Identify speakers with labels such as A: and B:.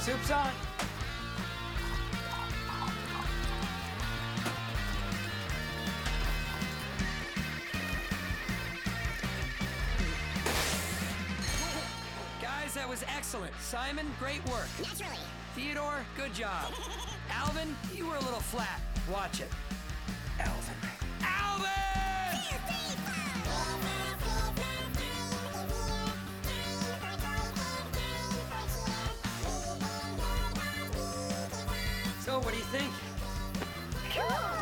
A: Soup's on. Guys, that was excellent. Simon, great work.
B: Naturally.
A: Theodore, good job. Alvin, you were a little flat. Watch it. Alvin. Alvin! So, what do you think?
B: Cool.